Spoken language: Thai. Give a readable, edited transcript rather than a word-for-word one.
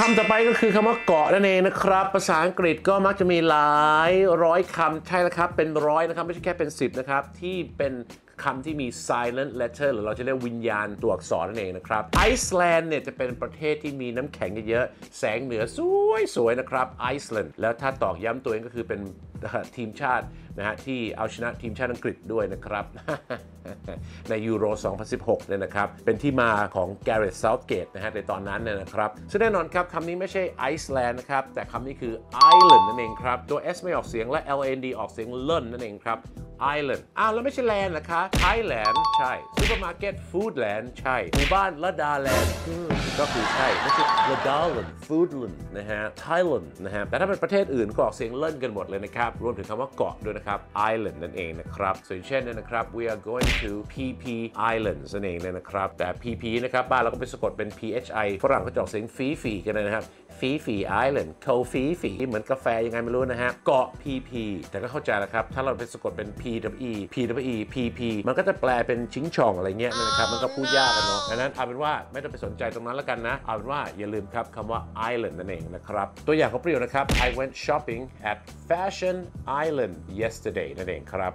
ำต่อไปก็คือคำว่าเกาะนั่นเองนะครับภาษาอังกฤษก็มักจะมีหลายร้อยคำใช่แล้วครับเป็นร้อยนะครับไม่ใช่แค่เป็น10นะครับที่เป็นคำที่มี silent letter หรือเราจะเรียกวิญญาณตัวอักษรนั่นเองนะครับไอซ์แลนด์เนี่ยจะเป็นประเทศที่มีน้ำแข็งเยอะๆแสงเหนือสวยๆนะครับไอซ์แลนด์แล้วถ้าตอกย้ำตัวเองก็คือเป็นทีมชาตินะฮะที่เอาชนะทีมชาติอังกฤษด้วยนะครับ ในยูโร 2016 เนี่ยนะครับเป็นที่มาของ Gareth Southgate นะฮะในตอนนั้นเนี่ยนะครับซึ่งแน่นอนครับคำนี้ไม่ใช่ไอซ์แลนด์นะครับแต่คำนี้คือ Island นั่นเองครับตัว S ไม่ออกเสียงและ LAND ออกเสียงเล่นนั่นเองครับ Island แล้วไม่ใช่แลนด์นะคะ Thailand ใช่ซูเปอร์มาร์เก็ต Foodland ใช่หมู่บ้านละดาแลนด์ก็คือใช่ไม่ใช่ละดาแลนด์ Foodland นะฮะ Thailand นะฮะแต่ถ้าเป็นประเทศอื่นก็ออกเสียงเล่นกันหมดเลยนะครับรวมถึงคำว่าเกาะด้วยนะครับ Island นั่นเองนะครับส่วนเช่นเนี่ยนะครับ we are going to PP Islands นั่นเองเลยนะครับแต่ PP นะครับบ้านเราก็ไปสะกดเป็น PHI ฝรั่งก็จะออกเสียงฟีกันนะครับฟีไอแลนด์โคฟีเหมือนกาแฟยังไงไม่รู้นะฮะเกาะ PP แต่ก็เข้าใจแล้วครับถ้าเราไปสะกดเป็น PP มันก็จะแปลเป็นชิงช่องอะไรเงี้ยนะครับมันก็พูดยากกันเนาะดังนั้นเอาเป็นว่าไม่ต้องไปสนใจตรงนั้นแล้วกันนะเอาเป็นว่าอย่าลืมครับคำว่า island นั่นเองนะครับตัวอย่างของประโยคนะครับ I went shopping at Fashion Island yesterday นั่นเองครับ